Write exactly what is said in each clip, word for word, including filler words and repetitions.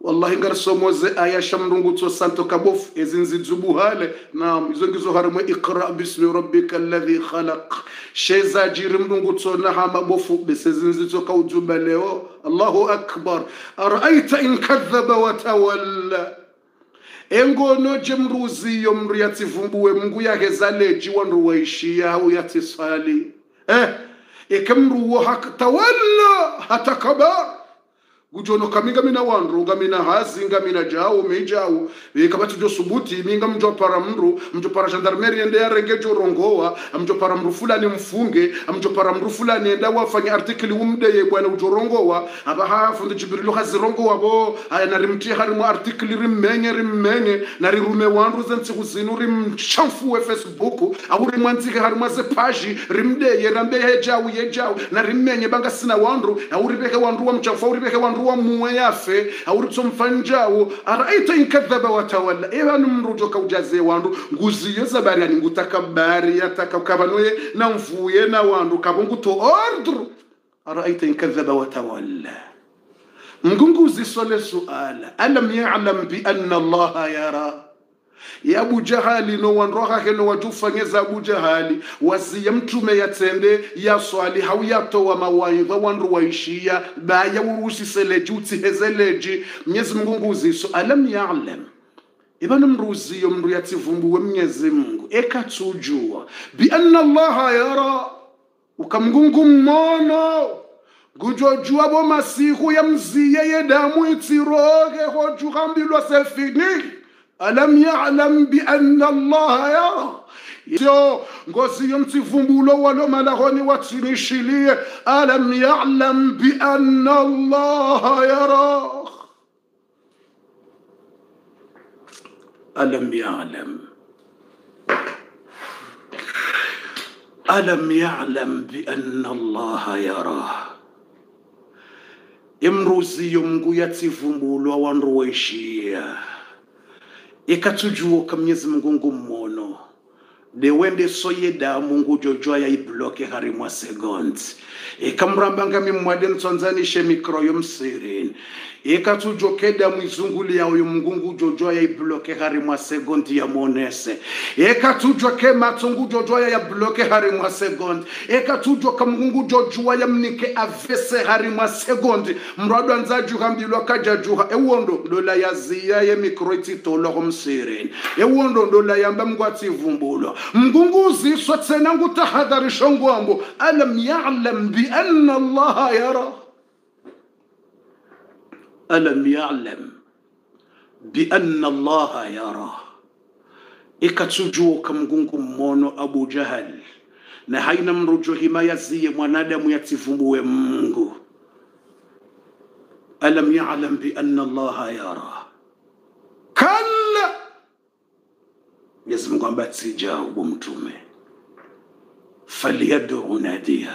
wallahi ngarsomoze aya shamrungu to santo kabof ezinzi zubuhale naam izo ngizo harimo iqra bismi rabbika alladhi khalaq sheza jirimrungu to na hama bofu besezinzi to kaujuba leo Allahu akbar araita in kadhaba wa tawalla engono jemruzi yomri yativumbuwe mungu yake zaleji wanru waishia uyatisali eh ekamru wa hak tawalla hatakabar gujono kaminga mina wanru gamina hazi ngamina jao mejao ekabatu jo subuti minga mjo para mru mjo para gendarmerie ende ya rengejo rongoa mjo para mru fulani mfunge mjo para mru fulani enda wafanya article umde ye bwana ujorongoa aba hafu jibril hazirongoa bo na rimti harimu article rimmenye rimmenye na rirume wanru zenzi kuzinu rimchamfu Facebook awuri mwanzike harimu ze page rimde ye rambe ye jao ye jao na rimmenye banga sina wanru awuri beke wanru wa mchamfu awuri beke wanru wa muwayafe awurutso mfanjao araita inkadhaba wa tawalla ewa numrujo kaujaze wandu nguziye zabari yani ngutakabari yatakabanoye na mvuye na wandu kabungu to ordre araita inkadhaba wa tawalla mgunguzi sole suala alam ya'lam bi anna Allah yara ya Abu Jahali no wanroha keno watufanyeza Abu Jahali wazi ya mtume yatende ya swali hauyato wa mawaidha wanru waishia baya urusi seleji utihezeleji Mwenyezi Mungu nguziso alam ya'lam ibana mruzi yo mru yativumbuwe Mwenyezi Mungu ekatujua bi anna Allah yara ukamgungu mmono gujojua bo masihu ya mziye ye damu itiroge hoju kambilwa selfini alam ya'lam bi anna Allah yara yo ngozi yomtivumbulo walo malahoni watinishilie alam ya'lam bi anna Allah yara alam ya'lam alam ya'lam bi anna Allah yara imruzi yomgu yativumbulo wanru waishia ekatujua Mwenyezi Mungu mmono de wende soye da Mungu jojoa ya ibloke harimwa second ekamrambanga mimwade mtsonzani she mikro yomsirin ekatujokeda mwizunguli ya uyu Mungu jojoa ya ibloke harimwa second ya monese ekatujoke matungu jojoa ya bloke harimwa second ekatujoka Mungu jojoa ya mnike avese harimwa second mrado anzaju kambilwa kajajuha ewondo dola yazia ye mikro ititolo homsirin ewondo dola yamba mgwati vumbulo mgunguzi sotsena ngutahadharisha ngwambo alam ya'lam bi anna Allah yara alam ya'lam bi anna Allah yara ikatujua kamgungu mmono Abu Jahal na haina mrujo himaya ziye mwanadamu yativumbuwe Mungu alam ya'lam bi anna Allah yara kalla Mwenyezi Mungu ambaye sijabu mtume faliyad'u nadiya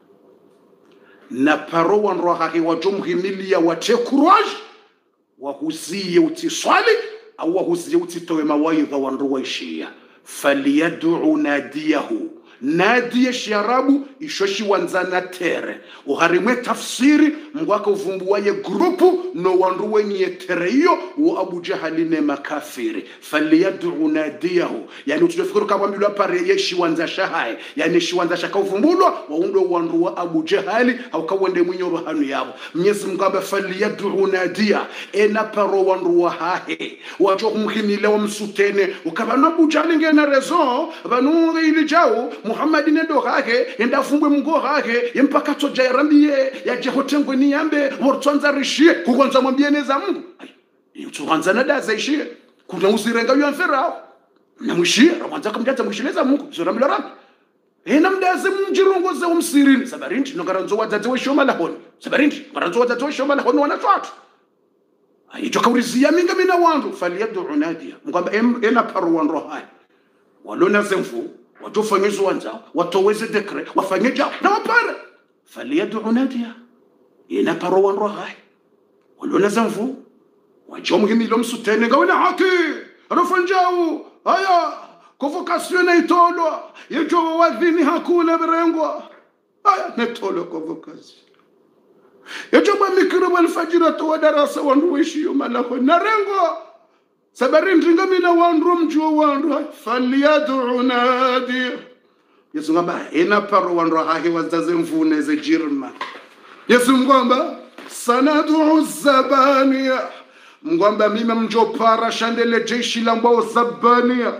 na parowa rohake wajumhimilia wache courage wahuzie utiswali au wahuzie utitowe mawaidha wanru waishia faliyad'u nadiyahu nadiya sharabu ishoshi wanzana tere uharimwe tafsiri mwaka uvumbuwaye grupu no wanru wenye tere hiyo wa Abu Jahali ne makafiri faliyad'u nadiyahu yani utufikiri kama mbilo pare yeshi wanza shahaye yani shi wanza shaka uvumbulwa waundo wanru wa Abu Jahali au kawende mwenye rohanu yabo Mwenyezi Mungu amba faliyad'u nadiya ena paro wanru wa hahe wajo kumhimile wa msutene ukabana Abu Jahali ngena raison banu ili jao Muhammad nendo hake enda fumbwe mungo hake yempaka toja yarambiye yaje hotengwe ni yambe wortonza rishie kukonza mwambie neza Mungu yutuanza na daza ishie kuna usirenga yu anferao na mwishie ramwanza kumjata mwishileza Mungu zoramilo rambi ena mdaze mjirongoze umsirini sabarinti nogaranzo wadzadze weshoma lahoni sabarinti ngaranzo wadzadze weshoma lahoni wanatwatu ayijo kaurizia minga mina wandu faliyad'u nadiya mkwamba ena paru wanro hai walona zemfu watufanyizwa wanza watoweze dekre wafanye jao na wapare faliyad'u nadiya ena paru wanro hai walona zemfu wajomhimilo msutene ngawena haki anafanjao haya convocation na itolwa yejo wadhini hakuna berengwa aya netolo convocation yajoba mikro wal fajira to darasa wandu wishiyo malako narengo sabari ndinga mina wandu mjuo wandu falyad'u nadi Yesu ngamba ena paro wandu hahe wazaze mvune ze jirma Yesu ngamba sanad'u zabaniya ngamba mimi mjopara shandele jeshi la mbao zabaniya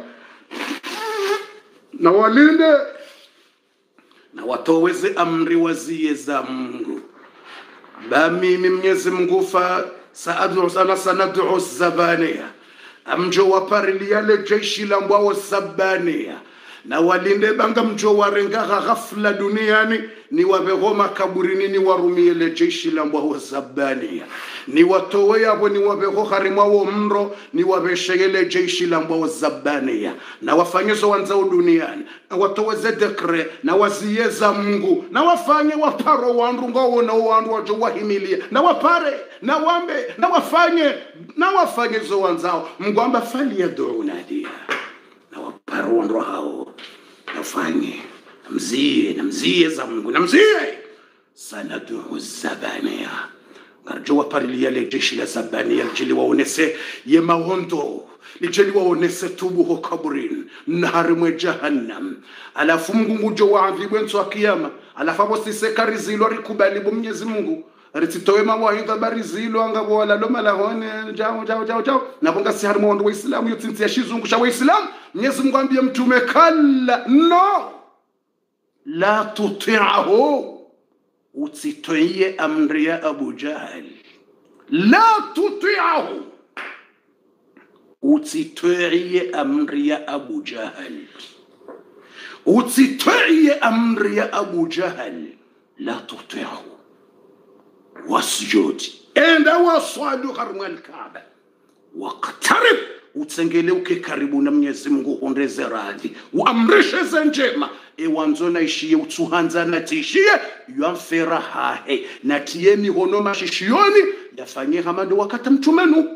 na walinde na watoweze amri wazie za Mungu ba mimi Mwenyezi Mungu fa saadu sana sanadu zabaniya amjo waparili yale jeshi la mbao zabaniya na walinde banga mjo warenga ghafla duniani ni wabegoma kaburini ni warumie le jeshi la mbao zabaniya ni watowe yabo ni wabego harimwa wo mro ni wabeshegele jeshi la mbao zabaniya na wafanyezo wanzao duniani na watoweze dekre na wazieza Mungu na wafanye waparo wandu ngao na wandu wajo wahimilia na wapare na wambe na wafanye na wafanye zo wanzao Mungu amba fali ya duunadia na waparo wandu hao na wafanye mzie na mzie za Mungu na mzie sanadu zabaniya Garjo waparili yale jeshi la zabaniya jili waonese ye mahondo lijeli waonese tubu ho kaburin nahari mwe jahannam alafu Mungu mujo waadhibu enso akiyama alafu abo sisekari zilo rikubali bu Mwenyezi Mungu rititowe mawaidha bari zilo angabo wala loma lahone jao jao jao jao nabonga si harimo wa Islamu yotinzi ya shizungu sha wa Islamu Mwenyezi Mungu ambia mtume kalla no la tuti'ahu utitoye amri ya Abu Jahl la tuti'ahu utitoye amri ya Abu Jahl utitoye amri ya Abu Jahl la tuti'ahu wasjud enda waswadu kharmu al-Kaaba waqtarib utsengeleuke karibu na Mwenyezi Mungu hondeze radhi uamrishe zenjema e wanzona ishie utuhanza na tishie yamfera hahe na tiemi hono mashishioni yafanye hamando wakati mtumenu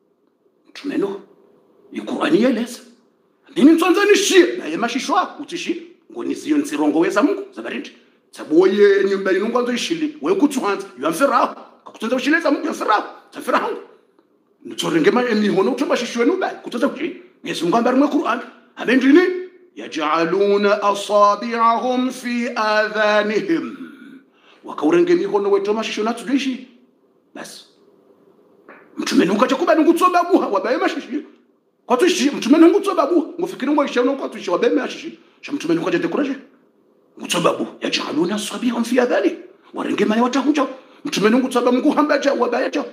mtumenu Qur'ani yeleza nini mtwanza nishie na yemashishwa utishi ngoni ziyo ntsirongo weza Mungu zabarindi saboye nyumba inungu anzo ishili we kutuhanza yamfera kutunza ushileza Mungu yamfera tafera hangu Nutorengema emi hono utambashishwe nubai kutoza kuji Yesu Mungu ambaye Qur'an abendini yaj'aluna asabi'ahum fi adhanihim wakaurengemi hono wetomashishwe natudishi bas mtume nungu achakuba nungu tsoba buha wabaye mashishi kwa tushi mtume nungu tsoba buha ngofikiri ngo ishe nungu kwa tushi wabaye mashishi sha mtume nungu ajate kuraje ngutsoba buha yaj'aluna asabi'ahum fi adhanihim warengema watahuja mtume nungu tsoba Mungu hambaja wabaye cha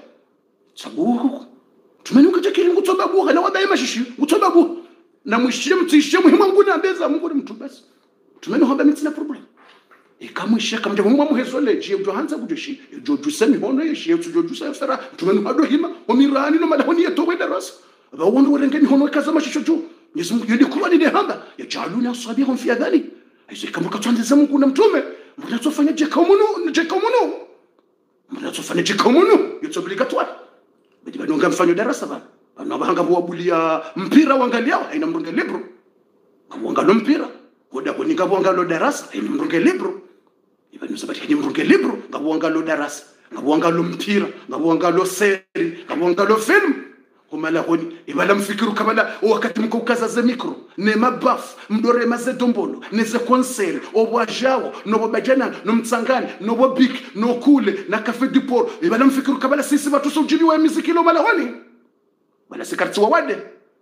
sabuhu tumenuka chakiri ngutoba buha na wabaye mashishi ngutoba buha na mwishie mtishie muhimu Mungu na mbeza Mungu ni mtu basi tumenu hamba mitina problem ikamwishe kamje Mungu muhezole je ujohanza kujeshi jojusa mihono yeshi ujojusa fera tumenu hado hima omirani no malahoni yetowe darasa bawondo werengeni hono kaza mashisho jo Yesu Mungu yindi Qur'ani ni hamba yajaluna asabihum fi adhani aise kamuka twanza Mungu na mtume mbona tofanya je kaumuno je kaumuno mbona tofanya je kaumuno yote obligatoire Bidi banonga mfanyo darasa bana. Bana bahanga buabulia mpira wangaliao haina mrunge libro. Ngabwangalo mpira. Koda ko ningabwangalo darasa haina mrunge libro. Ibanu sabati haina mrunge libro ngabwangalo darasa. Ngabwangalo mpira, ngabwangalo seri, ngabwangalo film. Kumala honi ibala mfikiru kabala wakati mko ukaza mikro ne mabaf mdore maze dombolo ne ze concert obwajao no bajana no mtsangani no bobik no kule na cafe du port ibala mfikiru kabala sisi watu sojibiwa muziki lo mala honi wala sikarti wawade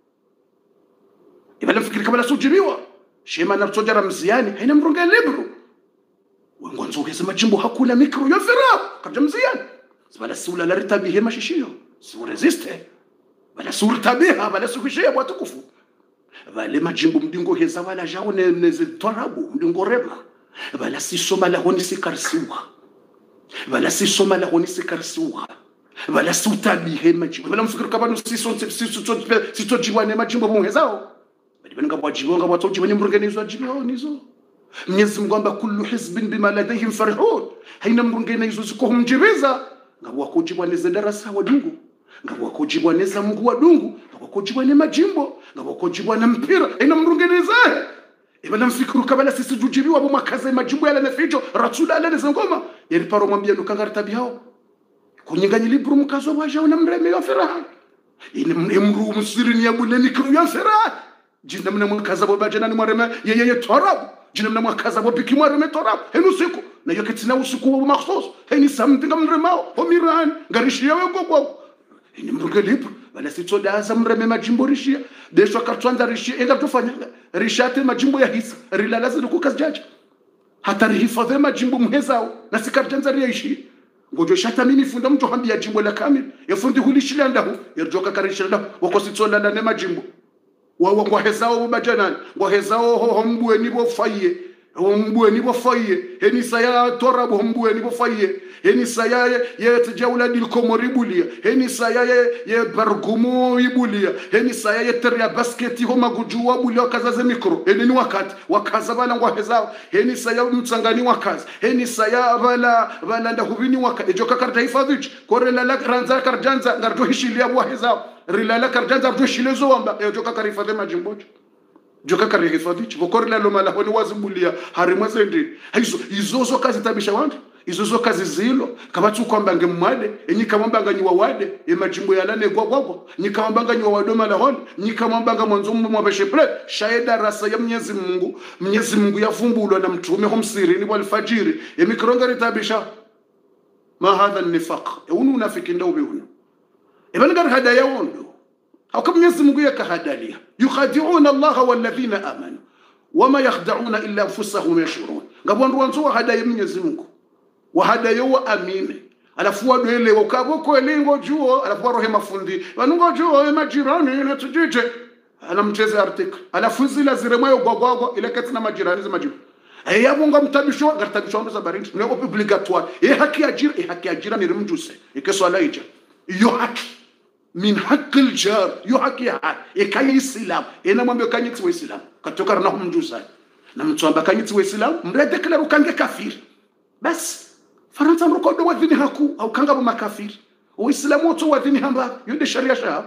ibala mfikiru kabala sojibiwa shema na tsojara mziani haina mronga libro wangonzo kesa majimbo hakuna mikro yofera kabja mziani sibala sula la ritabihe mashishio si resiste bala surta biha bala sukishia watukufu bale majimbo mdingo heza wala jao ne neze torabu mdingo rema bala si soma la honi sikarsiwa bala si soma la honi sikarsiwa bala suta bihe majimbo bala mfikiri kabano si son si so si to jiwane majimbo muhezao bali benga wajibu nga watu jibanye mrungenezwa jibo nizo Mwenyezi Mungu amba kullu hizbin bima ladayhim farihun haina mrungenezo ziko mjibiza ngabo wakujibwaneza darasa wadungu ngabo wakujibwaneza Mungu wadungu ngabo wakujibwane majimbo ngabo wakujibwana mpira haina mrungeneza ibana mfikiru kabala sisi jujibiwa bo makaze majimbo yale nefijo ratula ale nezangoma yali paro mwambia nukangara tabi hao kunyinganya libru mkazo waja na mreme ya feraha ini mru msirini ya bule mikro ya feraha jina mna mkaza bobaje nani mreme yeye ye torabu jina mna mkaza bobiki mreme torabu henu siku na yo ketina usiku wa maksos heni something mremao homiran garishia we gogo ini mruge libru wala sitoda asa mreme majimbo rishia desho katwanza rishia enda tufanya rishate majimbo ya hisa rilalaza kukajaji hata rihifadhe majimbo mhezao na sikarjanza riaishi ngojo shata mimi funda mtu hambia jimbo la kamili yafundi hulishila ndahu yarjoka karishila ndahu wako sitola na majimbo wa wa hezao bajana wa hezao hombwe nibo faye hombwe nibo faye heni saya torabu hombwe nibo faye heni saya ye tjawla dil komoribulia heni saya ye bargumo ibulia heni saya ye teria basketi ho magujua bulia kazaze mikro heni ni wakati wakaza bala ngwa hezao heni saya mtsangani wakaza heni saya bala bala ndahubini wakati joka karta hifadhi korela la ranza karjanza ngardo hishilia bwa hezao rilala karjanza ngardo shilezo wamba joka karifadhi majimboje joka karihifadhi bokorela lo mala honi wazibulia harimwaze ndi hizo izozo kazi tabisha wantu izozo kazi zilo kabatu kwamba ngemwade enyikamwamba nganyiwa wade emajimbo yalane gwagwagwa nyikamwamba nganyiwa wadoma la hon nyikamwamba ngamwanzo mwabeshe ple shaida rasa ya Mwenyezi Mungu Mwenyezi Mungu yafumbulwa na mtume homsirini wal fajiri emikronga tabisha ma hadha nifaq unu unafiki ndio bihuna ibanga hadaya wondo au kama Mwenyezi Mungu yakahadalia yukhadi'una Allah wal ladhina amanu wama yakhda'una illa anfusahum yashurun ngabwandu wanzo hadaya Mwenyezi Mungu wahadayo wa amine alafu wadwele wakaboko elingo juo alafu rohe mafundi wanungo juo majirani na tujije ana mcheze article alafu zila ziremayo gogwago ile kati na majirani za majibu ayabunga mtabisho gartabisho ndo za baringi ni obligatoire e haki ajira e haki ajira ni rumjuse ikeswala ija yo haki min haki aljar yo haki ha e kanyi islam ina mwambie kanyi tsi islam katoka na humjusa na mtsamba kanyi tsi islam mrede kila ukange kafiri bas Faransa mrokodo wadhini haku au kanga bu makafiri uislamu wote wadhini hamba yode sharia shahab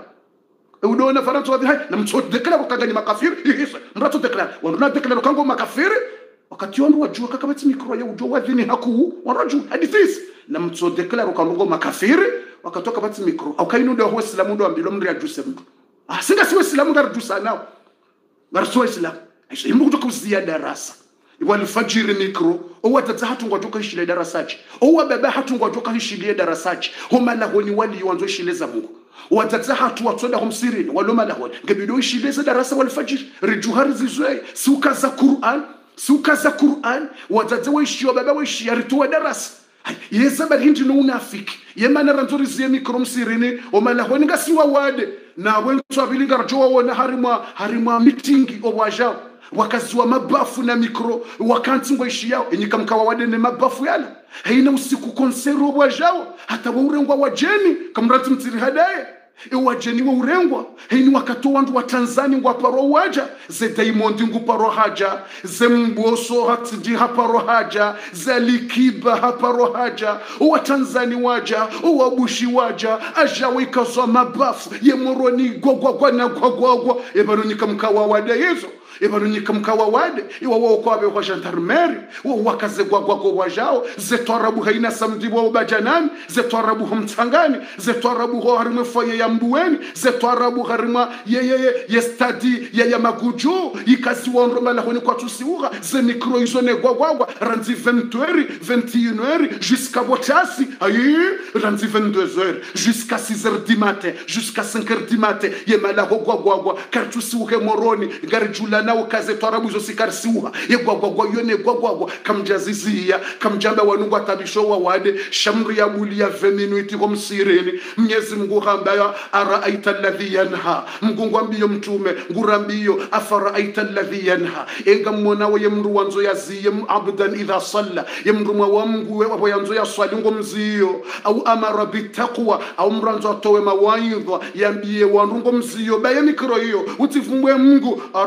udona Faransa wadhini na mtso declare kanga ni makafiri hisa mrato declare wana declare kanga makafiri wakati wandu wajua kaka bati mikro ya ujo wadhini haku wanaju hadithis na mtso declare kanga makafiri wakatoka bati mikro au kainu ndio uislamu ndio ambilo mri ajuse mtu ah singa si uislamu ngarujusa nao ngarso islam aisha imbu kutoka ziada darasa wal fajiri mikro owa tata hatu ngwajoka hishile darasaji owa baba hatu ngwajoka hishile darasaji homa lahoni wali wanzo hishile za Mungu watata hatu watsoda homsirini waloma lahoni ngebido hishile za darasa wal fajiri rijuhari zizwe suka za Qur'an suka za Qur'an watata waishio baba waishia rituwa darasa yesa bali hindi no unafiki yemana ranzori zie mikro msirini homa lahoni ngasiwa wade na wentu abilinga rjowa wona harima harima meetingi obwajao wakaziwa mabafu na mikro wakanti ngoishi yao enyikamkawa wadene mabafu yala haina usiku konsero wajao hata waurengwa wajeni kamrati mtiri hadaye e wajeni wa urengwa haini wakatoa wandu wa Tanzania ngwa paro waja ze Diamond ngu paro haja ze Mboso hatidi haparo haja ze Likiba haparo haja wa Tanzania waja wa Bushi waja aja wikazo mabafu ye moroni gogwagwa na gogwagwa e barunyika mkawa wada yezo ebarunyika mkawa wade iwa wao kwabe kwa gendarmerie wao wakaze gwa gwa wajao zetwarabu haina samdibo bajanani zetwarabu humtangani zetwarabu ho harimo foye ya mbuweni zetwarabu harima ye ye ye stadi ye ya magujo ikazi wonro mala honi kwa tusiuga ze micro izone gwa gwa ranzi vingt heures vingt et une heures jusqu'à botasi ayi ranzi vingt-deux heures jusqu'à six heures du matin jusqu'à cinq heures du matin ye mala ho gwa gwa kartusiuke moroni garjula na ukaze twarabu zo sikarsiuha ye gwagwa yone gwagwa kamjazizia kamjamba wanungu atabisho wa wade shamri ya bulia vingt minutes komsireni Mwenyezi Mungu hambaya araaita alladhi yanha Mungu ambiyo mtume ngurambiyo afaraita alladhi yanha enga mmona we mru wanzo yaziye abdan idha salla yemru wa Mungu we yanzo ya swali ngomziyo au amara bitaqwa au mranzo atowe mawaidha yambiye wanungu mziyo baye mikro hiyo utifumbwe Mungu araaita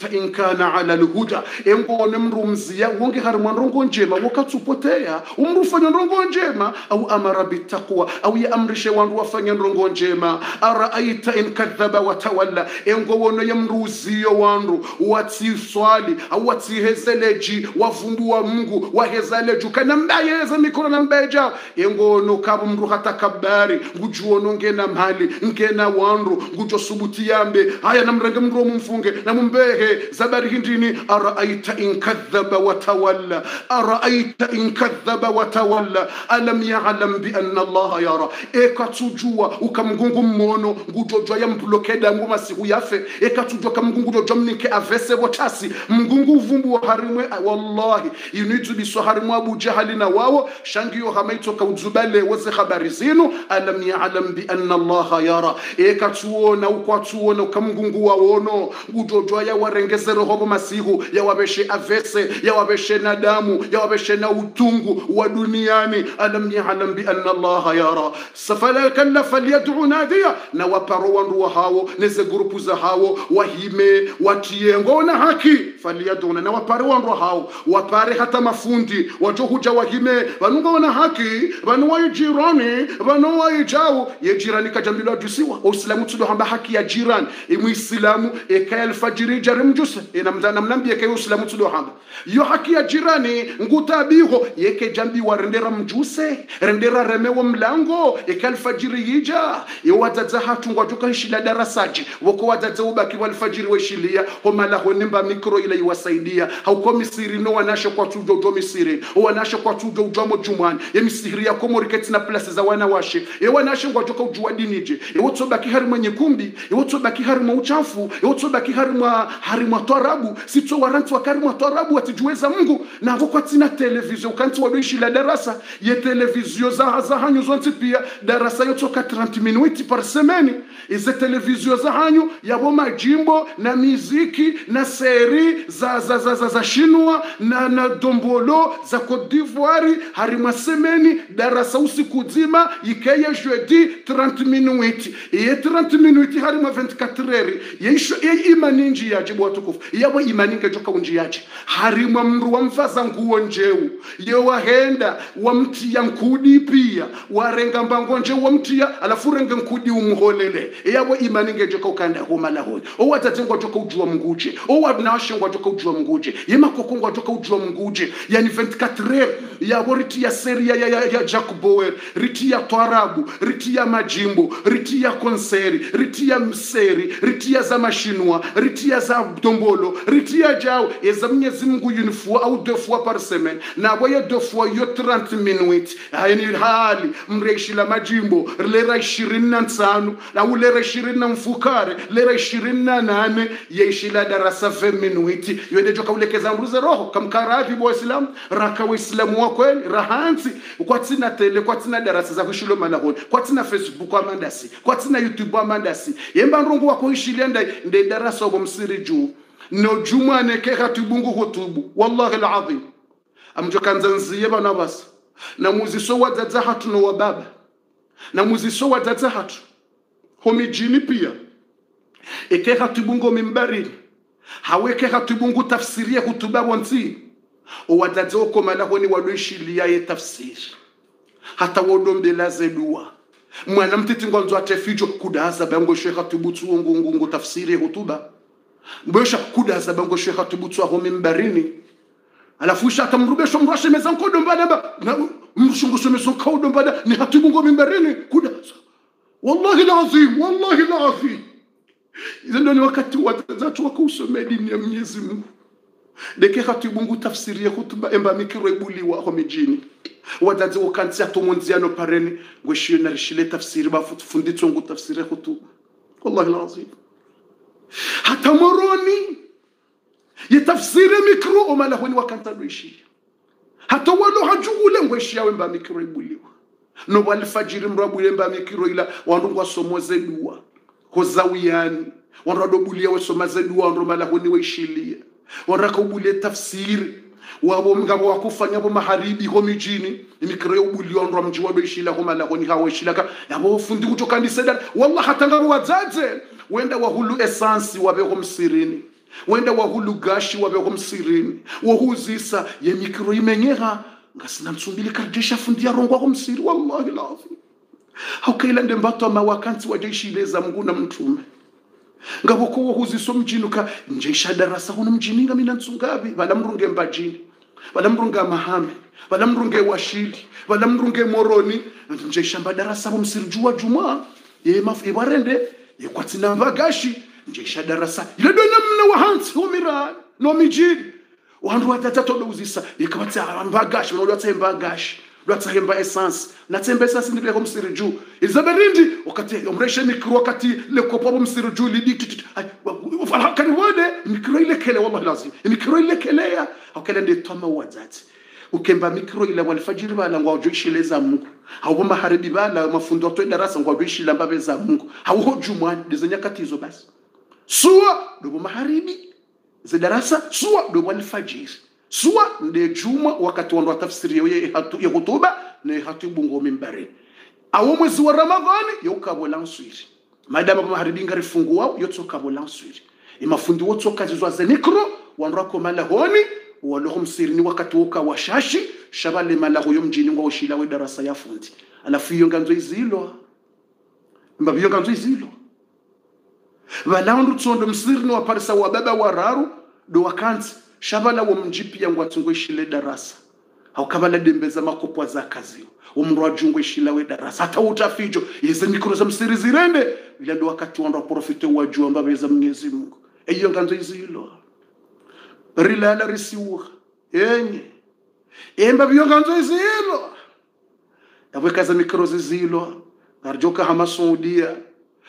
araita in kana ala alhuda engone mrumzia wonge harima ndongo njema wakatsupotea umrufanya ndongo njema au amara bitaqwa au yaamrishe wandu wafanya ndongo njema araita in kadhaba wa tawalla engowono yamruzio wandu watiswali au watihezeleji wavumbua Mungu wahezaleju kana mbayeza mikono na mbeja engono kabu mru hatakabari ngujuono ngena mali ngena wandu ngujo subuti yambe haya namrenge mru mumfunge na mumbehe zabari hindini araita in kadhaba wa tawalla araita in kadhaba wa tawalla alam ya'lam bi anna Allah yara ekatujua ukamgungu mmono ngujojwa yamblokeda ngoma siku yafe ekatujua kamgungu jojwa mnike avese wotasi mgungu uvumbu wa harimwe wallahi you need to be so harimu Abu Jahali na wao shangiyo hamaitoka uzubale wose habari zinu alam ya'lam bi anna Allah yara ekatuona ukwatuona ukamgungu waono ngujojwa ya warengeze roho masihu ya wabeshe avese ya wabeshe na damu ya wabeshe na utungu wa duniani alam ya'lam bi anna Allah yara safala kallafa liyad'u nadiya na waparo wandu wa hao neze grupu za hao wahime watiengo na haki faliyaduna na waparo wandu hao wapare hata mafundi wajohuja wahime wanunga na haki wanwa jirani wanwa ijao ye jirani kajambilo jusiwa uislamu tudo hamba haki ya jirani muislamu ekaya alfajiri jarim jusa ina mzana mnambie kaya uislamu tudo hamba yo haki ya jirani ngutabiho yeke jambi warendera mjuse rendera remewa mlango ekaya alfajiri yija yowadaza hatu ngwajuka hishila darasaji wako wadaza ubaki walfajiri weshilia homala honimba mikro ila iwasaidia hauko misiri no wanasho kwa tujo ujo misiri wanasho kwa tujo ujo mojumani ya misiri ya komoriketi na plasi za wanawashe ya wanasho ngwajuka ujuwa dinije ya woto baki harima nyekumbi ya woto baki harima uchafu ya woto baki harima harima torabu sito warantu wa harima torabu watijueza Mungu na wako tina televizio kanti wadoishi la darasa ye televizio za za hanyu zonti pia darasa yotoka thelathini minuti par semaine ize televizio za hanyu yabo majimbo na miziki na seri za za za za, za shinwa na na dombolo za Cote d'Ivoire harima semeni darasa usiku zima ikeye jeudi thelathini minuti ye thelathini minuti harima vingt-quatre heures yeisho ye imaninji yaje bwatukufu yabo imaninge joka unji yaje harima mru wa mfaza nguo njeu ye wahenda wamtia nkudi pia warenga mbango njeu wamtia alafu renge nkudi umuholele yabo imaninge joka ukanda homa la hoyi o watatengwa joka ujua mnguje o wadnashengwa joka ujua mnguje yema kokongwa joka ujua mnguje yani vingt-quatre heures yabo riti ya seria ya, ya, ya Jack Bower riti ya twarabu riti ya majimbo riti ya konseri riti ya mseri riti ya za mashinwa riti ya za dombolo riti ya jao eza Mwenyezi Mungu une fois ou deux fois par semaine na boye deux fois yo trente minutes yani hali mreishi la majimbo lera ishirini na tano na ulera ishirini na mfukare lera ishirini na nane yeishi la darasa vingt minutes yode joka ulekeza mruze roho kamkaravi bo Islam raka wa Islam wa kweli rahansi kwa tina tele kwa tina darasa za kushilo manahoni kwa tina Facebook kwa mandasi kwa tina YouTube kwa mandasi yemba ndongo wako ishilia nde darasa wa msiri juu no juma nekeka tubungu hotubu wallahi alazim amjokanza nziye bana basa na muziso wadaza hatu no wababa na muziso wadaza hatu homijini pia ekeka tubungu mimbari haweke hatubungu tafsiria hutuba wanti wadaza uko malahoni waluishilia ye tafsiri hata wodombe lazedua mwana mtiti ngonzo atefijo kudaza bango shekha tubutu ngungu ngungu tafsiri hutuba mbesha kudaza bango shekha tubutu aho mimbarini alafu sha tamrubesho mrashe mezanko dombada ba mshungu somezo ko dombada ni hatubungu mimbarini kudaza wallahi alazim wallahi alazim izo ndio wakati watu wakusomea dini ya Mwenyezi Mungu deke hatubungu tafsiri ya hutuba emba mikiro ibuliwa ho mijini wadaze ukanti atomonziano pareni ngweshiyo narishile tafsiri bafunditso ngu tafsiri hutuba wallahi alazim hata moroni yatafsiri mikro omalahoni wakanta doishi hata walo hajugule ngweshiya emba mikiro ibuliwa no walfajiri mrabu emba mikiro ila wandu wasomoze dua hozawiyani wanrado bulia wasomaze dua wandu malahoni waishilia wanraka ubulie tafsiri wabo mgabo wakufanya bo maharibi ho mijini imikire ubulio ndo mji wado ishila ho malahoni hawo ishilaka yabo fundi kutoka ndiseda wallahi hata ngabo wazaze wenda wahulu essence wabe ho msirini wenda wahulugashi wabe kumsirini wahuzisa ye mikro imenyera ngasina mtsumbili kardesha fundia rongwa kumsiri wallahi lazim haukaila ndembato mawakanti wajeishileza Mungu na mtume ngabo ko wahuziso mjinuka njeisha darasa hono mjininga mina ntsungabi bala mrunge mbajini bala mrunge mahame bala mrunge washili bala mrunge moroni njeisha darasa ho msirjua juma ye mafi warende ye kwatina mbagashi njeisha darasa ile dona mna wahansi umira no mijini wandu watata uzisa ikabata mbagashi wandu mbagashi lwatsa hemba essence natsemba essence ndile ko msirju izaberindi wakati omreshe mikro wakati le kopo bo msirju lidikiti wala kan wode mikro ile kele wallahi lazim mikro ile kele ya akela ndi toma wazati ukemba mikro ile walfajiri bala ngwa ujishileza Mungu hawo maharibi bala mafundo to darasa ngwa ujishila mbabe za Mungu hawo jumwa dezenyakati hizo basi suwa ndo maharibi za darasa suwa ndo walfajiri suwa nde juma wakati wandu wa tafsiri ya hatu ya hutuba na hatu bungo mimbari awo mwezi wa Ramadhani yoka nswiri madama kwa maharibi ngari fungu wao yotoka nswiri imafundi woto kazizwa zenikro wandu wako malahoni walohum sirini wakati woka washashi shabale malaho yo mjini ngwa ushila we darasa ya fundi alafu iyo nganzo izilo mbabi iyo nganzo izilo walaundu tsondo msirini wa parisa wa baba wararu do wakanti shabala wo mjipia ngwatungo ishile darasa haukabala dembeza makopwa za kazi umrwa jungo ishila we darasa hata utafijo yeze mikro za msiri zirende bila ndo wakati wanda profite wajua mbabeza Mwenyezi Mungu eyo nganzo izilo rilala risiwa yenye emba biyo nganzo izilo yabweka za mikro zizilo garjoka hama Saudia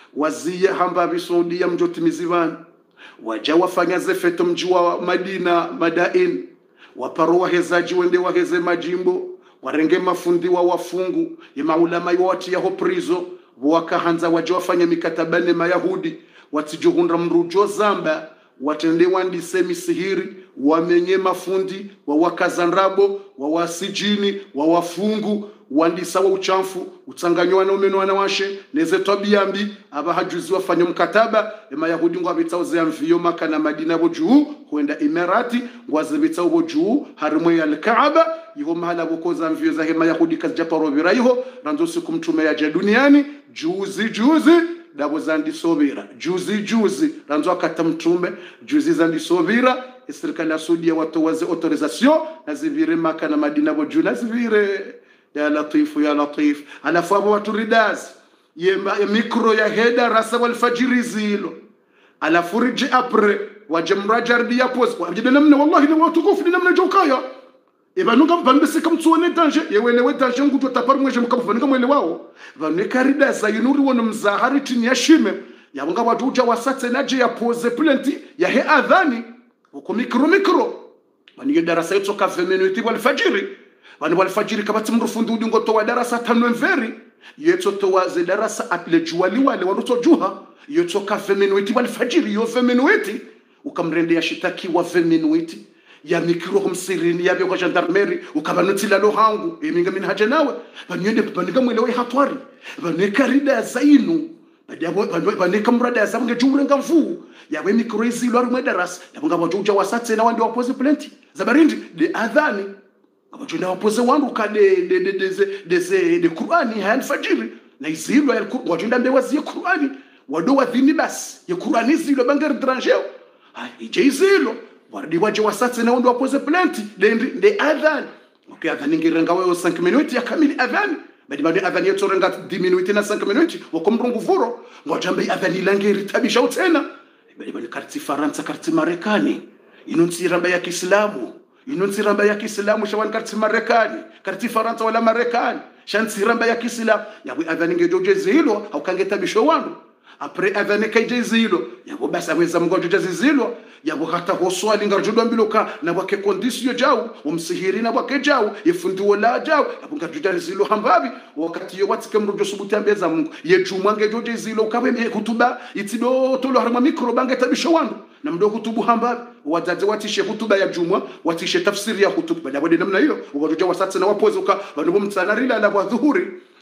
wazia hamba bi Saudia mjoti mizivani waja wafanya zefeto mji wa Madina Madain waparo wahezaji wende waheze majimbo warenge mafundi wa wafungu ya maulama yote ya hoprizo wakahanza waja wafanya mikatabane mayahudi watijuhundra mrujo zamba watende wandise misihiri wamenye mafundi wa wakazanrabo wa wasijini wa wafungu wandisa wa uchamfu utanganywa na umeno wanawashe neze tobiambi abahajuzi wafanya mkataba ema yahudi ngwa bitao ze amfiyo maka na Madina bo juu huenda Emirati ngwaze bitao bo juu harimwe ya al-Kaaba yiho mahala bokoza amfiyo za hema yahudi kazjaparo biraiho ranzo siku mtume ya duniani juzi juzi dabo zandi sobira juzi juzi ranzo akata mtume juzi zandi sobira serikali ya Saudi watowaze autorisation na zivire maka na Madina bo juu na zivire ya latifu ya latif alafu abo watu ridaz ye mikro ya heda rasa wal fajiri zilo alafu riji apre wajamraja rdia pos wajide namna wallahi ni watu kufu namna jokaya ibanuka mbambisi kamtuone danger yewelewe danger ngutu tapar mweje mkabufanika mwele wao vaneka ridaz yinuri wono mzahari tini ya shime yabanga watu uja wasatse naje ya pose plenty ya he adhani uko mikro mikro bani darasa yetu ka vingt minutes wal fajiri wanu walfajiri kabati mrufundi udingo towa darasa tano mveri yeto towa ze darasa atle juwali wale wanu tojuha yeto ka vingt minutes walfajiri yo vingt minutes ukamrende ya shitaki wa vingt minutes ya mikro kumsirini ya kwa gendarmerie ukabanuti la lohangu eminga min haja nawe banyende baniga mwelewe hatwari baneka rida zainu badabo baneka mrada za mge jumrenga mfu yawe mikro hizi lo arumwe darasa yabanga bajuja wasatse na wandi wapoze plenty zabarindi de adhani abajuna wapoze wandu kade de de de de de Qur'ani hal fajiri na izilo ya Qur'ani wajunda mbe wazi Qur'ani wado wadhini bas ya Qur'ani zilo bangar drangeo ai ije izilo wardi waje wasatse na wandu wapoze plenty de de adhan okay adhan ngirenga wewe cinq minutes ya kamili adhan badi badi adhan yetu renga dix minutes na cinq minutes wakomrungu vuro ngojambe adhan ilangeri tabisha utena badi badi karti Faransa karti Marekani inunsi ramba ya Kiislamu inunsi ramba ya Kiislamu shawan karti Marekani karti Faransa wala Marekani shansi ramba ya Kiislamu yawe adhan ngejoje zilo au kangeta bisho wandu apre adhan kaije zilo yabo basa weza mgojoje zilo yabo hata hoswali ngarjudo mbiloka na wake kondisio jao umsihiri na wake jao ifundi wala jao yabo ngarjudo zilo hambabi wakati yo watike mrujo subuti ambeza Mungu ye juma ngejoje zilo kabe kutuba itido tolo harma mikro bange tabisho wandu na mdo kutubu hambabi wadaze watishe kutuba ya juma watishe tafsiri ya kutuba na bodi namna hiyo ugojoje wasatse na wapoze uka bano mtsanarila la wadhuhuri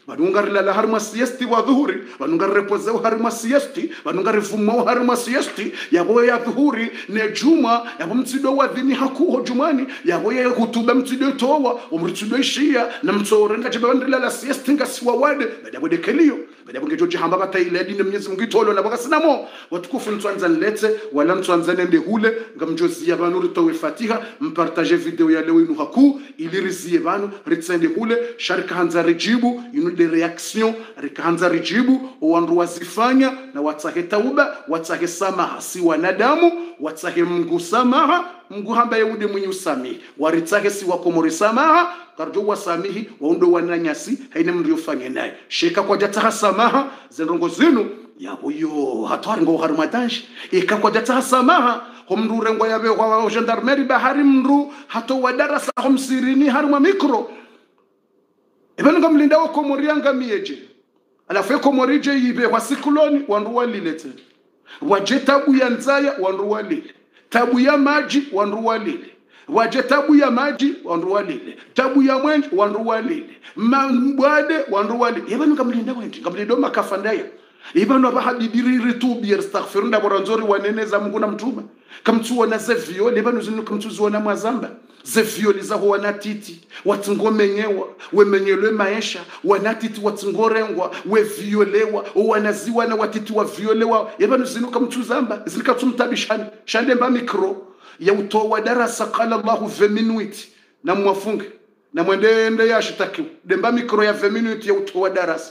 vanungarila la harma siesti wa dhuhuri vanungarepoza harma siesti vanungarifuma harma siesti yabo ya dhuhuri ne juma yabo mtsido wa dhini hakuho jumani yabo ya hutuba mtsido towa umritsido ishia na mtsore ngajiba vandila la siesti ngasiwa wade badabo de kelio badabo ngejoji hamba bataile dine mnyezi mngitolo na bakasinamo watukufu ntwanza nlete wala ntwanza nende hule ngamjozi ya banu ritowe fatiha mpartage video ya leo inu haku ilirizie banu ritsende hule sharika hanza rejibu inu de reaction rikaanza rijibu wandu wazifanya na watahe tauba watahe samaha si wanadamu watahe Mungu samaha Mungu hamba yeude mwenye usamihi waritahe si wakomori samaha karjo wasamihi waundo wananyasi haina mliofanya naye sheka kwa jataha samaha zenrongo zinu yabo yo hatwari ngo harumatanshi ika kwa jataha samaha homru rengo yabe kwa gendarmerie bahari mru hato wadarasa homsirini haruma mikro ebani ngamlinda wa komori angamieje alafu komori je yibe wa sikloni wandu walilete waje tabu ya nzaya wandu walile tabu ya maji wandu walile waje tabu ya maji wandu walile tabu ya mwenje wandu walile mbwade wandu walile ebani ngamlinda wendi ngamlinda makafandaya ibano abahabibiriri tu bi astaghfiruna boranzori waneneza Mungu na mtume kamtuona zevio lebano zinu kamtuziona mwazamba zevio lizaho wanatiti watingomenyewa wemenyelwe maisha wanatiti watingorengwa weviolewa wanaziwa na watiti waviolewa ibano zinu kamtuzamba zilikatumtabishani shande mba mikro ya utowa darasa qala Allahu vingt minutes na mwafunge na mwende yashitakiwa demba mikro ya vingt minutes ya utowa darasa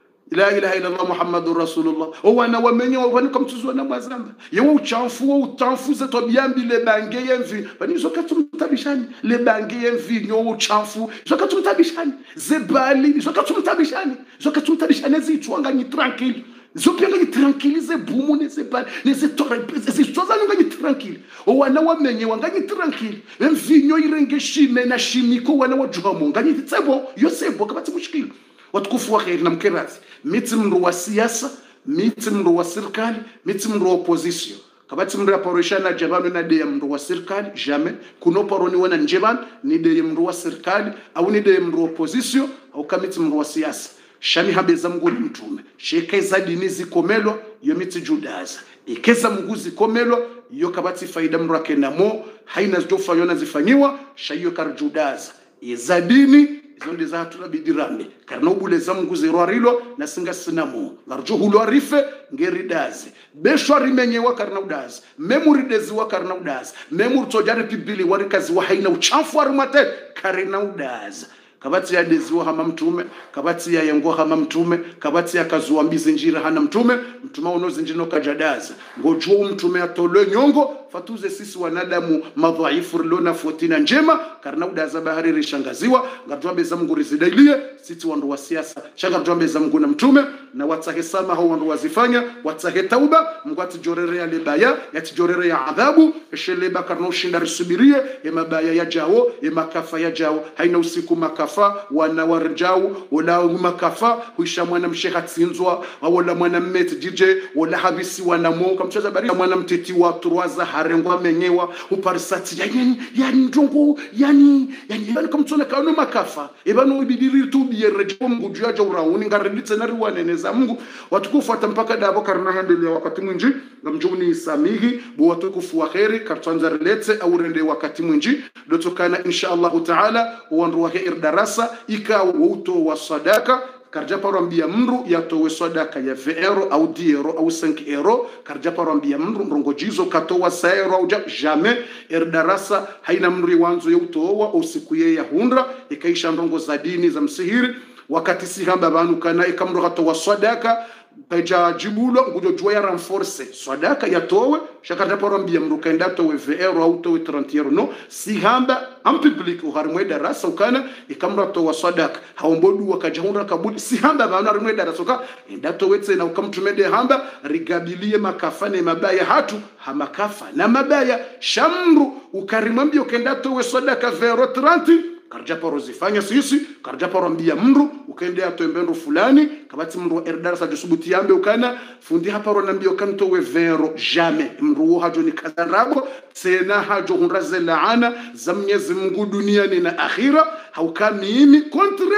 la ilaha illa Allah Muhammadur Rasulullah wana wamenye wanika mtuzwa na mazamba yewe uchafu wa utamfuze tobiambi le bange yemvi bani zokatumtabishani le bange yemvi nyo uchafu zokatumtabishani zebali zokatumtabishani zokatumtabishani zitwanga ni tranquille zopyenga ni tranquille ze bumu ne zebali ne zetora ze tsoza nga ni tranquille wana wamenye wanga ni tranquille emvi nyo irenge shime na shimiko wana wajuhamu ngani tsebo yosebo kabati mushkili watukufu wa khair na mkerazi miti mru wa siasa miti mru wa serikali miti mru wa opposition kabati mru aparishana jabano na de mru wa serikali jamais kuno paroni wana njebano ni de mru wa serikali au ni de mru wa opposition au kamiti mru wa siasa shami habeza Mungu ni mtume shekeza dini zikomelwa yo miti judaza ikeza Mungu zikomelwa yo kabati faida mru wake namo haina zofanywa zifanyiwa shayo karjudaza izadini zonde za hatuna bidirame karna ubule za Mungu zerwarilo na singa sinamo narjo hulo arife ngeridaze beshwa rimenyewa karna udaze memuridezi wa karna udaze memur tojari pibili warikazi wa haina uchafu arumate karina udaze kabati ya deziwa hama mtume kabati ya yengo hama mtume kabati ya kazuambizi njira hana mtume mtume ono zinjino kajadaza ngojuo mtume atolo nyongo fatuze sisi wanadamu madhaifu lona fotina njema karna udaza bahari rishangaziwa ngatwambe za Mungu rizidailie sisi wandu wa siasa shanga twambe za Mungu na mtume na watake sama hao wandu wazifanya watake tauba Mungu atijorere ya lebaya yatijorere ya adhabu sheleba karna ushinda risubirie ya mabaya ya jao ya makafa ya jao haina usiku makafa wana warjao wala makafa huisha mwana msheha tsinzwa wala mwana mmeti D J wala habisi wana monka mchaza bari mwana mteti wa turwaza harengwa menyewa uparisati yani yani ndongo yani yani bali kamtsona kaano makafa ebano ibidiri tu biyerejo Mungu juaja urauni ngareditse nari waneneza Mungu watukufuata mpaka dabo karna handele wakati mwinji ngamjuni isamihi bo watukufu wa khairi kartwanza relete au rende wakati mwinji dotokana inshallah taala wandu wa khair darasa ikawa uto wa sadaka karja parambia mru yatowe sadaka ya vingt euro au dix euro au cinq euro karja parambia mru rongojizo katowa sa euro au jamais er darasa haina mru wanzo yutowa usiku ye ya hundra ikaisha ndongo za dini za msihiri wakati si hamba banu kana ikamru katowa sadaka peja jibulo ngujo jua ya renforce sadaka yatowe shakata parambia mru kaenda towe vingt euro au towe trente euro no si hamba en public uharimwe darasa ukana ikamra towa sadaka haombodu wakajahunda kabuli si hamba bana harimwe darasa uka enda towe tena ukamtumede hamba rigabilie makafane mabaya hatu hamakafa na mabaya shamru ukarimambia ukenda towe sadaka vingt euro trente karja paro zifanya sisi karja paro mbia mru ukendea toembendo fulani kabati mru erdara sa jusubuti yambe ukana fundi hapa ro nambio kanto we vero jamais mru hajo ni kazarabo tena hajo hunraze laana za Mwenyezi Mungu duniani na akhira haukami imi kontre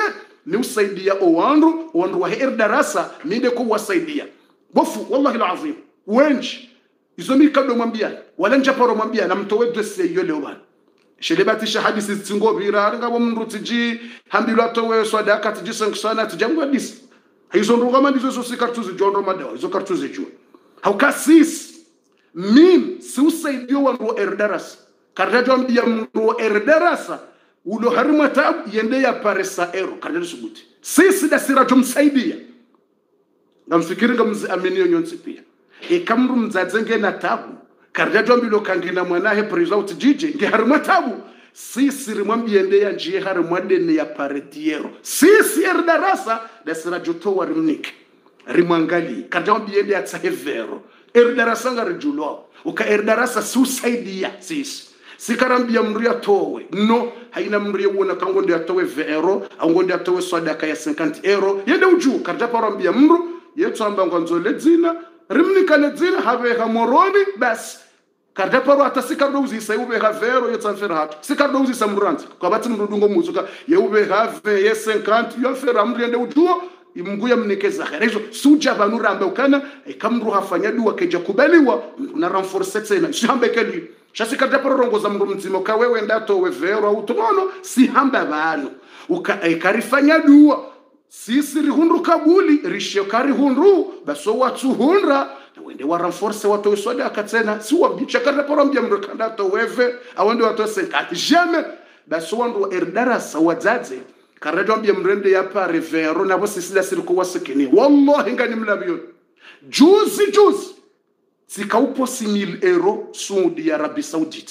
ni usaidia owandu owandu wa her darasa minde ko wasaidia bofu wallahi alazim wenji izo mikado mwambia wala njaparo mwambia na mtowe dose yo leo bana shelebatisha hadisi tsingo bira ngabo mndu tiji hambilo atowe swadaka tiji sanksana tijamwa hadisi hizo ndo kama ndizo zosi kartuzi jondo madawa hizo kartuzi jua haukasis mim si usaidio wandu wa erdarasa kardajo mbia mndu wa erdarasa ulo harima tabu yende ya paresa ero kardajo subuti sisi da sirajo msaidia ngamfikiri ngamzamini nyonsi pia e kamru mzadzenge na tabu kardajo mbilo kangina mwanahe present jije nge harima tabu sisi rimwambie ndea njie hari mwadene ya paretiero sisi erdarasa da sirajo towa rimnike rimwangali kardajo mbie ndea tsahevero erdarasa ngarijulo uka erdarasa susaidia sisi sikarambia mria towe no haina mria wona kango ndia towe vero au ndia towe sadaka ya cinquante euro yende uju karja parambia mru yetu amba ngonzo ledzina rimnika ledzina have ha moroni bas karja paro atasika dozi sai ube ha vero yetu amfera hatu sika dozi samranti kwa bati mrudungo muzuka ye ube have ye cinquante yo fera mri yende uju imnguya mnikeza herezo suja banura amba ukana ikamru hafanya dua keja kubaliwa na renforcer tena shihambe kali shasi karja paro za mndu mzima ka wewe ndato we vero utono si hamba bano uka ikarifanya dua sisi rihundu kabuli rishe kari hundu baso watu hundra wende wa renforcer watu uswada akatena si wabicha karja paro mbia mndu kandato weve awende watu senkati jamais baso wandu erdarasa wadzadze karajwa mbia mrende ya pare vero nabo sisi da siriko wasekeni wallahi ngani mlabiyo juzi juzi sikaupo six mille euro Saudi Arabia Saudite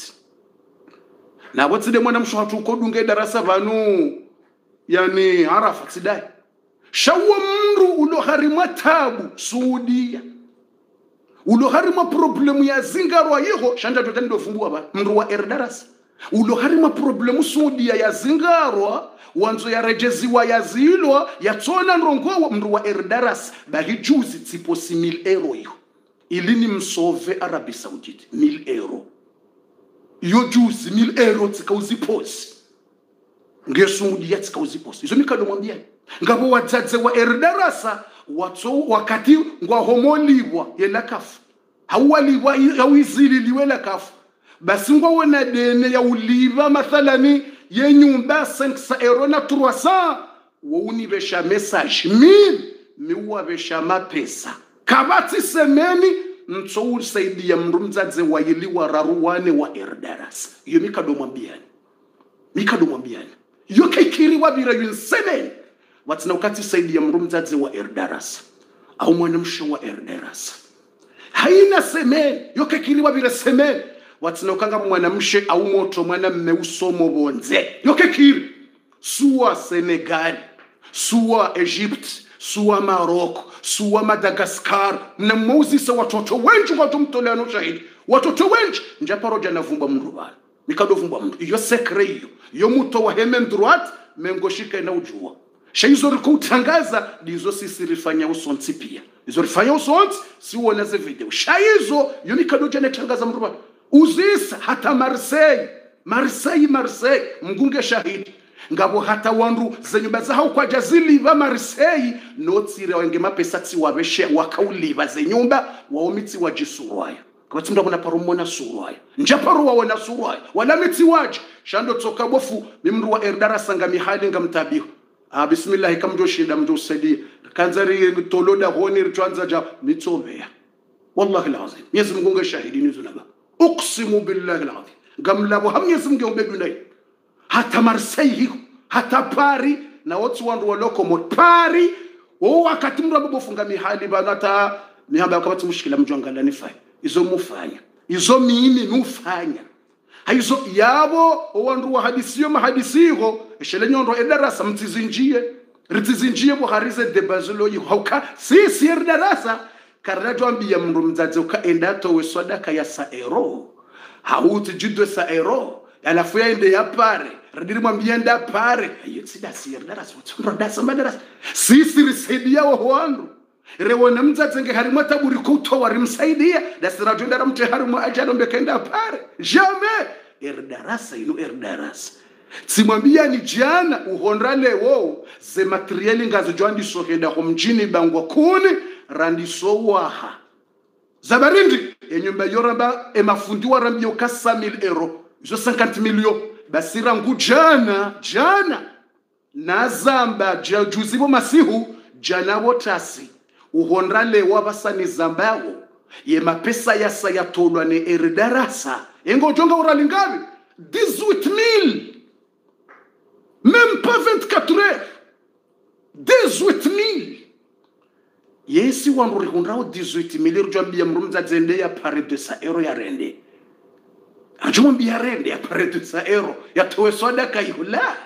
nabo tside mwana mshwatu kodunge darasa vanu yani Arafa tsidai shawo mndu ulo harima tabu Saudia ulo harima problemu ya zingarwa yiho shanja totendo fumbua ba mndu wa erdarasa ulo harima problemu Saudia ya zingarwa wanzo ya rejeziwa ya zilo ya tsona nrongowa mndu wa erdaras bali juzi tsipo six mille euro yo ilini msove Arabia Saudite mille euro yo juzi mille euro tsikauziposi ngesumudia tsikauziposi izo mikado mwambia ngabo wadzadze wa erdarasa watso wakati ngwa homolibwa yela kafu hawaliwa hawizili liwela kafu basi ngwa wona dene ya uliva mathalani ye nyumba cinq cents euro na trois cents wo unibesha message mille miwa besha mapesa kabati semeni mtso usaidia mrumzadze wa yili wa raruwane wa erdaras yo mikado mwambiani mikado mwambiani yo kekiri wa bira yunsemeni watina ukati saidia mrumzadze wa erdaras au mwanamsho wa erdaras haina semeni yo kekiri wa bira semeni watina ukanga mwanamshe au moto mwana mmeusomo bonze yoke kiri suwa Senegal suwa Egypt suwa Morocco suwa Madagascar na Moses watoto wengi watu mtolano shahidi watoto wengi njaparo jana vumba mrubana mikado vumba mru iyo secret iyo yo muto wa hemen droite mengoshika na ujua shaizo rikutangaza dizo sisi rifanya usonti pia dizo rifanya usonti si uona ze video shaizo yo mikado jana tangaza mrubana uzisa hata Marseille Marseille Marseille mgunge shahidi ngabo hata wandu zenyumba zao kwa jazili ba Marseille notire wenge mapesa tsi wabeshe wakauliba zenyumba waomitsi wajisurwaya kwati ndo bona paromona surwaya njaparo waona surwaya wala mitsi waje shando tsoka bofu mimru wa erdarasa ngami hali ngamtabiho ah bismillah kamjoshida mjosedi kanzari toloda honi ritwanza ja mitsobea wallahi alazim Mwenyezi Mungu shahidi nizunaba uqsimu billahi alazim gamla bo hamnyezi Mungu mbedunai hata Marseille hata Paris na watu wandu waloko mo Paris wo wakati mrabo bofunga mihali banata mihamba kabati mushikila mjwangala nifanya izo mufanya izo mimi mufanya haizo yabo wandu wa hadisiyo mahadisiho eshele nyondo edarasa mtizinjie ritizinjie bo harize de bazolo yoka sisi erdarasa karajwa mbia mndu mzaze ukaenda towe sadaka ya sa euro hauti jidwe sa euro alafu yaende ya pare radiri mwambia nda pare ayo sida sir darasa watu darasa madarasa sisi risaidia wa wandu rewona mzaze nge harimo taburi kuto wari msaidia dasira junda ramte harimo ajalo mbekenda pare jamais erdarasa ino erdarasa simwambia ni jana uhonra lewo ze materiali ngazo joandi sohenda homjini bangwa kuni randi sowaha zabarindi enyumba yoramba emafundiwa rambio kasa mil euro zo cinquante millions basira ngu jana jana na zamba juzibo masihu jana wotasi uhonra lewo abasani zambawo ye mapesa yasa yatolwa ne eridarasa engo jonga uralingabi dix-huit mille même pas vingt-quatre heures dix-huit mille yesi wanruri hundrao dix-huit mille rujambia mrumza zende ya pare de sa euro ya rende ajumbi ya rende ya pare de sa euro ya towe soda kayula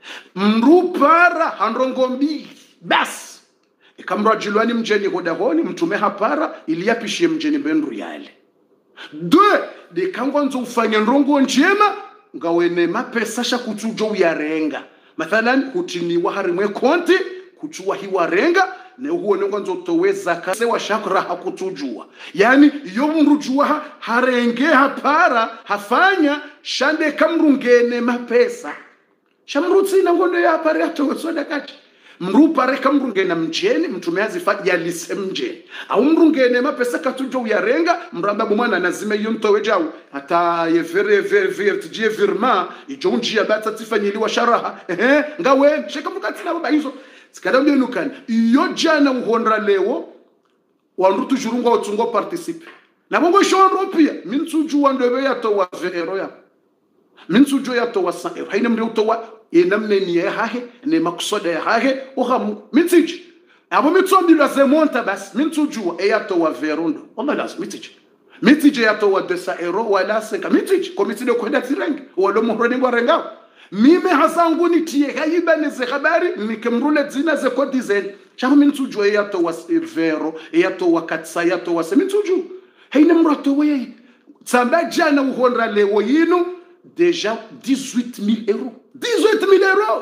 mrupara handrongombi bas ikamra jilwani mjeni hodahoni mtume hapara iliyapishie mjeni benru yale deux de kangwanzo ufanye ndrongo njema ngawene mapesa sha kutujo yarenga mathalan hutiniwa harimwe konti kuchua hiwa renga ne huone ngwanzo toweza kase wa shakra hakutujua yani iyo mrujua harenge hapara hafanya shande kamrungene mapesa shamrutsi na ngondo ya pare atosoda kati mrupare kamrungena mjeni mtume azifa yalise mjeni au mrungene mapesa katujo yarenga mramba bumwana nazime yontowe jawu hata yevere vere vere tjie virma ijonji ya bata tifanyiliwa sharaha ehe ngawe sheka mukati na baba hizo sikada mbenukana iyo jana uhondra lewo wanrutu jurunga otungo participe na bongo shondro pia minsuju wandebe ya to wa vero ya minsuju ya to wa cent euro haina mri utowa enamne ni hahe ne makusoda ya hahe ohamu mitsiji abo mitsombi la zemonta bas minsuju e ya to wa verondo wala las mitsiji mitsiji ya to wa deux cents euro wala cinq mitsiji komitide kwenda tirenge wala muhroni ngwarenga mime hazangu nitie hayiba neze habari nikemrule zina ze kodizen chaho minsuju e ya to wa vero e ya to wa katsa ya to wa minsuju haina mrato we tsamba jana uhondra lewo yinu déjà dix-huit mille euros dix-huit mille euros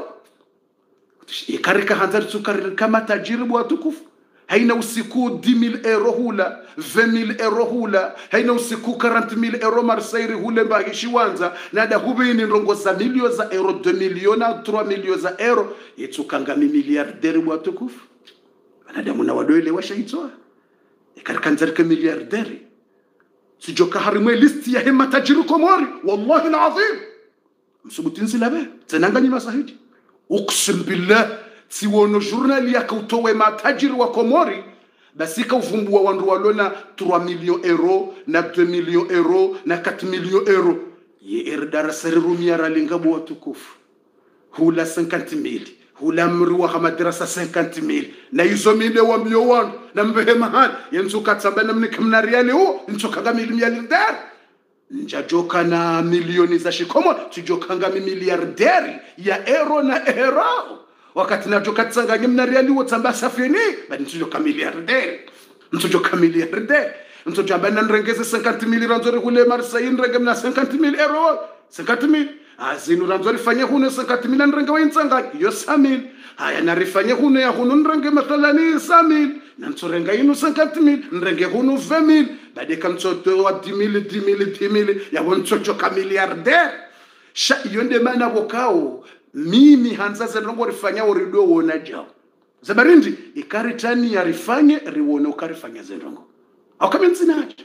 ikarika hanzari tsukari kama tajiri bwa tukufu haina usiku dix mille euros hula vingt mille euros hula haina usiku quarante mille euros marseille hule mbahishi wanza nada hubini ndongo za milio za euro deux millions na trois millions za euro yetsukanga mi milliardaire bwa tukufu nada muna wadoele washaitwa ikarika hanzari ka milliardaire sijoka harimwe listi ya hema tajiri Komori wallahi alazim msubutin silabe tsanangani masahidi uqsim billah siwono journal ya kutowe matajiri wa Komori basika uvumbua wandu walona trois millions euro na deux millions euro na quatre millions euro ye erdara serumia ralingabu watukufu hula cinquante mille hula mruwa hamadrasa cinquante mille na hizo mile wa mio wandu na mbehema hali yensu katsamba na mnikamna riali huo nchokaga miliardari njajoka na milioni za shikomo tujokanga miliardari ya euro na euro wakati na joka tsanga ngimna riali huo tsamba safini badi tujoka miliardari ntujoka miliardari ntujoka na nrengeze cinquante mille ranzori hule Marseille nrenge mna cinquante mille euro cinquante mille azinu ranzori fanye huno cinquante mille nrenge wa insanga yo cent mille haya narifanye huno ya huno nrenge mathalani cent mille nansorenga ino cinquante mille nrenge huno vingt mille bade kamtsoto wa dix mille dix mille dix mille ya wonchocho ka milliardaire sha yonde mana bokao mimi hanza zenongo rifanya orido wona jao zabarindi ikaritani ya rifanye riwone ukarifanya zenongo akamentsinaje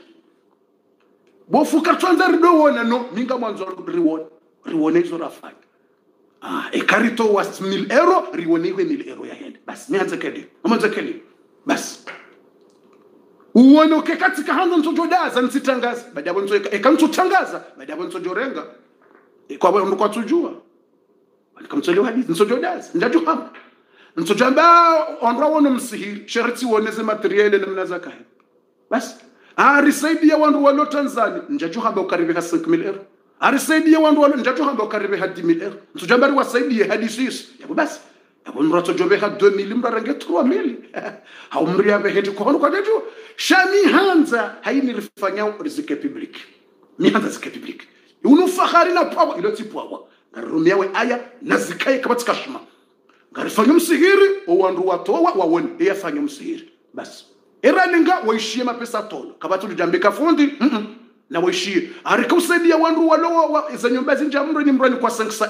bofuka twanza rido wona no minga mwanzo riwone riwone izo rafanya ah ikarito wa mille euro riwone iwe mille euro ya hende bas mianze kedi amanze kedi bas uone ke katika hanzo ntojodaza nsitangaza baada ya bonzo ekamtutangaza baada ya bonzo jorenga kwa bwana kwa tujua alikamtolea hadithi nsojodaza ndajuhama nsojamba onra wono msihiri sharti woneze materiele na mnazaka bas arisaidia wandu walo Tanzania njajuhamba ukaribe cinq mille euro arisaidia wandu walo njajuhamba ukaribe dix mille euro nsojamba wasaidie hadithi yabo bas yabo mrato jobe ha deux mille mbarange trois mille haumria beheti kwa kwa dejo shami hanza haini rifanya rizike public mi hanza zike public unu fahari na power ilo tipwa ngarumia we aya nazikaye kabatika shima ngarifanya msihiri owandu watowa wawone eyafanya msihiri bas eraninga waishie mapesa tolo kabatu lijambika fundi mm -mm. na waishie arika usaidia wandu walowa za nyumba zinja mrani mrani kwa cinq cents euro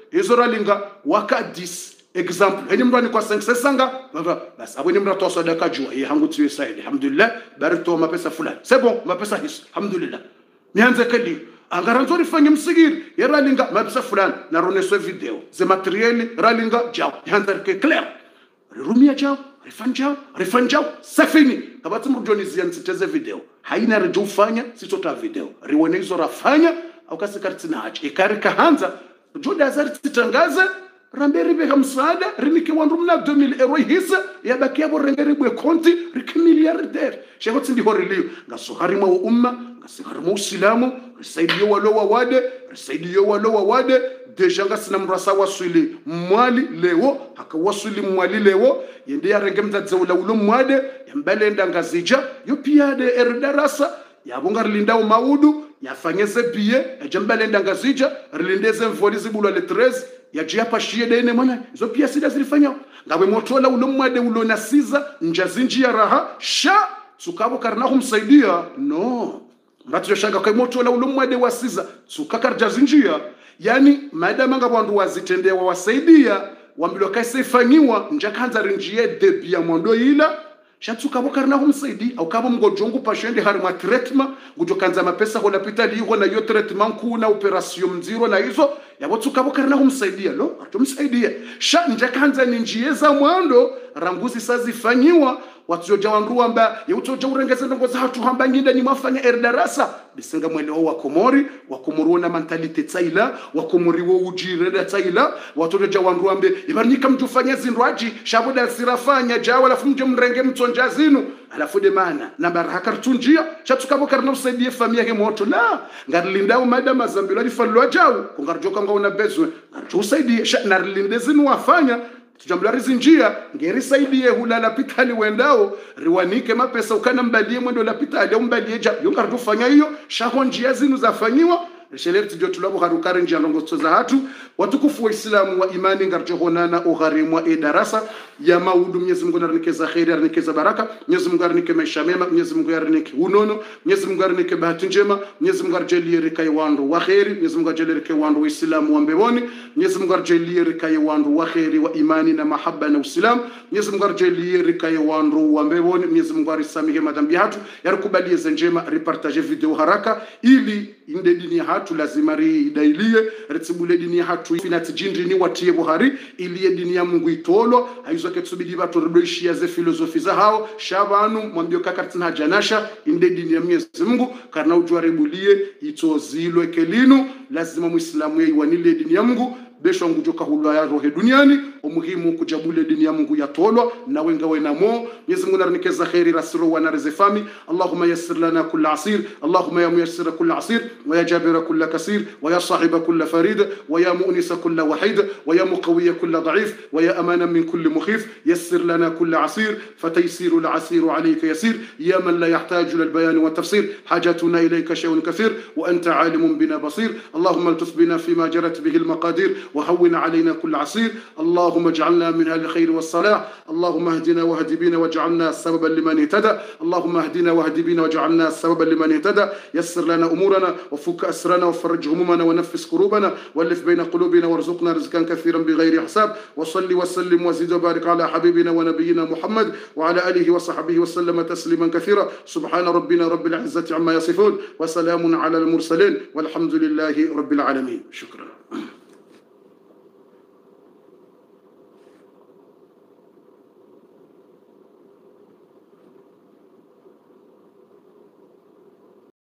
hizo ralinga waka dix example henye mrani kwa cinq sanga basi abo ni mrani toa sadaka jua hii hangu tuwe saidi alhamdulillah bari toa mapesa fulani c'est bon mapesa hizo alhamdulillah nianze kali angaranzori fanye msigiri ya ralinga mapesa fulani na roneso video ze materieli ralinga jao nianze ke clair rumia jao rifanjao rifanjao safini kabati mrujoni zianziteze video haina rejo ufanya sitota video riwone hizo rafanya au kasi kartina haji ikari kahanza joda azari titangaza ramberi beka msaada rinike wandumna deux mille euro hisa ya baki yabo rengeri bwe konti riki milliardaire shego tindi horiliyo ngaso harima wa umma ngasi harima usilamu risaidiyo walo wa wade risaidiyo walo wa wade deja ngasi na mrasa wasuli mwali lewo haka wasuli mwali lewo yende ya renge mta zeula ulo mwade yambele ndangazija yupiade erdarasa yabonga rilindao maudu yafanyeze biye ejambele ndangazija rilindeze mvoli zibulwa le treize yajia pashie dene mwana hizo pia sida zilifanya ngawe motola ulo mwade ulo nasiza njazinji ya raha sha sukabo karna kumsaidia no ngatu shanga kwa motola ulo mwade wasiza sukakar jazinjia yani madama ngabandu wazitendea wasaidia wambilo kaise fanyiwa njakanza rinjie debi ya mwando ila shatsuka bokarna kumsaidi au kabo mgojongu pashende hari ma treatment gujokanza mapesa hola pitali ho na yo treatment kuna operation mziro na hizo yabo tsuka bokarna kumsaidia lo atumsaidia sha njakanza ninjie za mwando ranguzi sazifanyiwa watujoja wandu amba yutoja urengeze ndongo za hatu hamba nginda ni mafanya erdarasa bisenga mwele wa komori wa komorona mentalite tsaila wa komori wo ujire tsaila watujoja wandu ambe ibanika mjufanya zinrwaji shabuda sirafanya jawa alafu mje mrenge mtonja zinu alafu de mana na baraka tunjia chatuka bokarna usaidie familia ke moto la ngarilindao madama zambilo lifalwa jawu kungarjoka ngaona bezwe ngarjo usaidie narlinde zinu wafanya tujambula rizinjia ngeri saidie hulala pitali wendao riwanike mapesa ukana mbalie mwendo la pitali au mbalie ja yonga rufanya hiyo shaho njia zinu zafanyiwa risheleri tijo tulabo harukare njia ndongo za hatu watukufu wa Islamu wa imani ngarjohonana ogharimwa e darasa ya maudu Mwenyezi Mungu arinike khairi arinike baraka Mwenyezi Mungu arinike maisha mema Mwenyezi Mungu arinike unono Mwenyezi Mungu arinike bahati njema Mwenyezi Mungu arjalie rikai wandu wa khairi Mwenyezi Mungu arjalie rikai wandu wa Islamu wa mbewoni Mwenyezi Mungu arjalie rikai wandu wa khairi wa imani na mahaba na Uislamu Mwenyezi Mungu arjalie rikai wandu wa mbewoni Mwenyezi Mungu arisamihe madhambi hatu yarikubalie zenjema ripartage video haraka ili inde dini hatu lazima ridailie ritsibule dini hatu finati jindri ni watie buhari ili dini ya Mungu itolo haizo ketsubidi batu rudoishia ze filosofi za hao shabanu mwambio kakatina janasha inde dini ya Mwenyezi Mungu karna ujwaribulie itozilo ekelinu lazima muislamu yeye wanile dini ya Mungu besho ngujoka hulwa ya rohe duniani umuhimu kujabule dini ya Mungu yatolwa na wenga wenamo Mwenyezi Mungu nanikeza khairi rasiro wa narizefami Allahumma yassir lana kull asir Allahumma ya muyassir kull asir wa ya jabira kull kasir wa ya sahiba kull farid wa ya mu'nisa kull wahid wa ya muqawiya kull da'if wa ya amana min kull mukhif yassir lana kull asir fataysiru al-asir alayka yasir ya man la yahtaju lil bayan wa tafsir hajatuna ilayka shay'un kathir wa anta alimun bina basir Allahumma altus bina fima jarat bihi al-maqadir وهون علينا كل عسير اللهم اجعلنا من اهل الخير والصلاح اللهم اهدنا واهد بنا واجعلنا سببا لمن اهتدى اللهم اهدنا واهد بنا واجعلنا سببا لمن اهتدى يسر لنا امورنا وفك اسرنا وفرج همومنا ونفس كروبنا والف بين قلوبنا وارزقنا رزقا كثيرا بغير حساب وصلي وسلم وزد وبارك على حبيبنا ونبينا محمد وعلى اله وصحبه وسلم تسليما كثيرا سبحان ربنا رب العزه عما يصفون وسلام على المرسلين والحمد لله رب العالمين شكرا